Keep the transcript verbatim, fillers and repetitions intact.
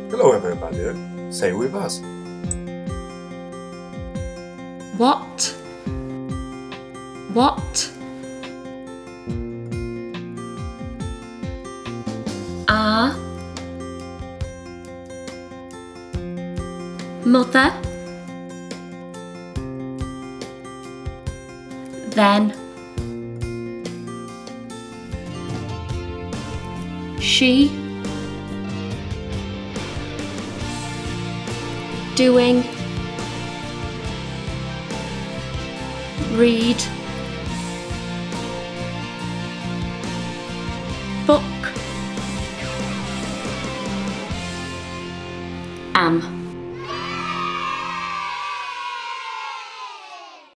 Hello everybody, say with us. What? What? Are? Mother? Then? She? Doing? Read?